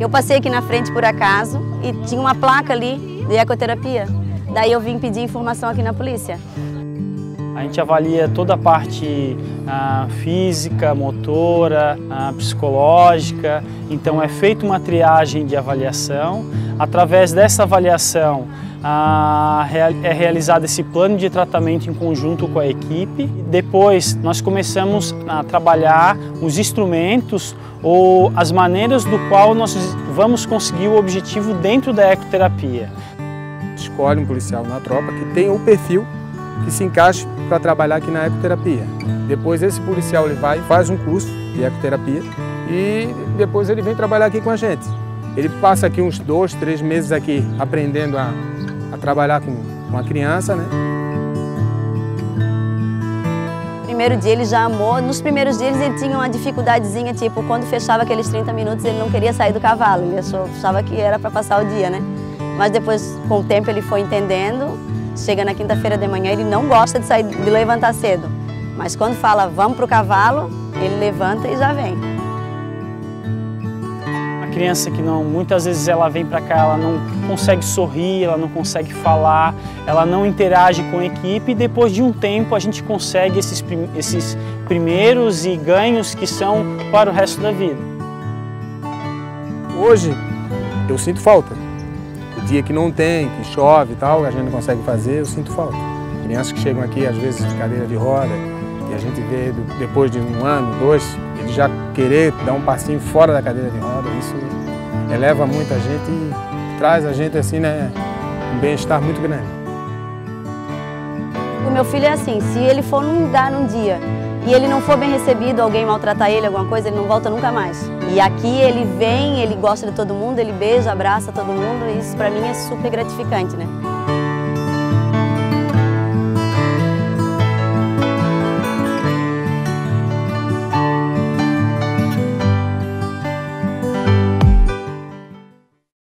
Eu passei aqui na frente por acaso e tinha uma placa ali de ecoterapia. Daí eu vim pedir informação aqui na polícia. A gente avalia toda a parte física, motora, psicológica, então é feita uma triagem de avaliação. Através dessa avaliação é realizado esse plano de tratamento em conjunto com a equipe. Depois nós começamos a trabalhar os instrumentos ou as maneiras do qual nós vamos conseguir o objetivo dentro da ecoterapia. Escolhe um policial na tropa que tenha o perfil que se encaixe para trabalhar aqui na ecoterapia. Depois esse policial ele vai, faz um curso de ecoterapia e depois ele vem trabalhar aqui com a gente. Ele passa aqui uns 2, 3 meses aqui aprendendo a trabalhar com a criança, né? No primeiro dia ele já amou, nos primeiros dias ele tinha uma dificuldadezinha, tipo, quando fechava aqueles 30 minutos ele não queria sair do cavalo, ele achava que era para passar o dia, né? Mas depois, com o tempo, ele foi entendendo. Chega na quinta-feira de manhã, ele não gosta de sair, de levantar cedo. Mas quando fala, vamos para o cavalo, ele levanta e já vem. A criança que muitas vezes ela vem para cá, ela não consegue sorrir, ela não consegue falar, ela não interage com a equipe e depois de um tempo a gente consegue esses primeiros e ganhos que são para o resto da vida. Hoje eu sinto falta. O dia que não tem, que chove e tal, a gente não consegue fazer, eu sinto falta. Crianças que chegam aqui, às vezes, de cadeira de roda, e a gente vê, depois de 1 ano, 2, ele já querer dar um passinho fora da cadeira de roda, isso eleva muito a gente e traz a gente, assim, né, um bem-estar muito grande. O meu filho é assim, se ele for num lugar num dia e ele não for bem recebido, alguém maltratar ele, alguma coisa, ele não volta nunca mais. E aqui ele vem, ele gosta de todo mundo, ele beija, abraça todo mundo, e isso para mim é super gratificante, né?